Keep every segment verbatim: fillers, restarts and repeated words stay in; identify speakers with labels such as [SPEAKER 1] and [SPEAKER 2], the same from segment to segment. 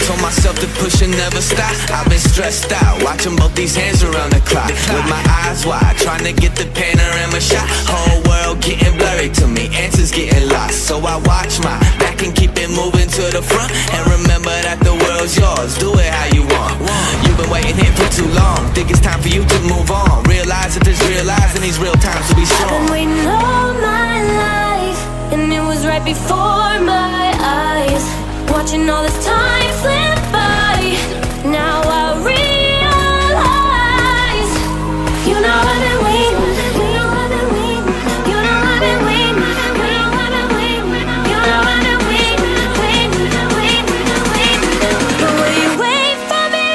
[SPEAKER 1] Told myself to push and never stop. I've been stressed out, watching both these hands around the clock. With my eyes wide, trying to get the panorama shot. Whole world getting blurry to me, answers getting lost. So I watch my back and keep it moving to the front. And remember that the world's yours, do it how you want. You've been waiting here for too long, think it's time for you to move on. Realize that there's real lies in these real times to be strong.
[SPEAKER 2] I've been waiting all my life, and it was right before my eyes. Watching all this time slip by, now I realize. You know I've been waiting, you know I've been waiting, you know I've been waiting, you know I've been waiting, you know I've been waiting, waiting, waiting, waiting. But will you wait for me?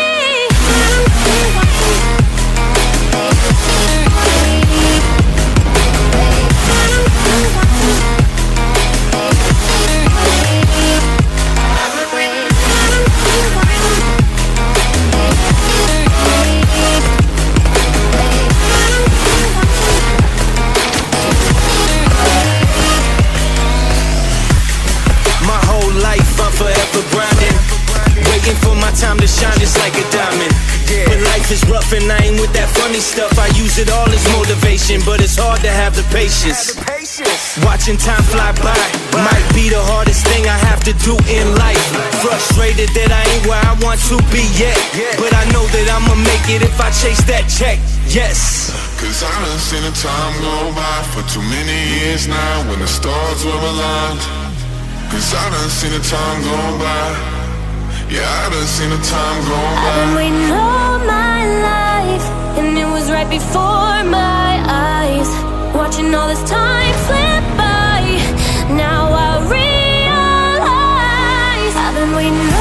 [SPEAKER 1] Forever grinding, waiting for my time to shine just like a diamond. But life is rough and I ain't with that funny stuff. I use it all as motivation, but it's hard to have the patience. Watching time fly by might be the hardest thing I have to do in life. Frustrated that I ain't where I want to be yet, but I know that I'ma make it if I chase that check. Yes.
[SPEAKER 3] Cause I done seen the time go by for too many years now, when the stars were aligned. Cause I done seen the time go by. Yeah, I done seen the time go by.
[SPEAKER 2] I've been waiting all my life, and it was right before my eyes. Watching all this time slip by, now I realize. I've been waiting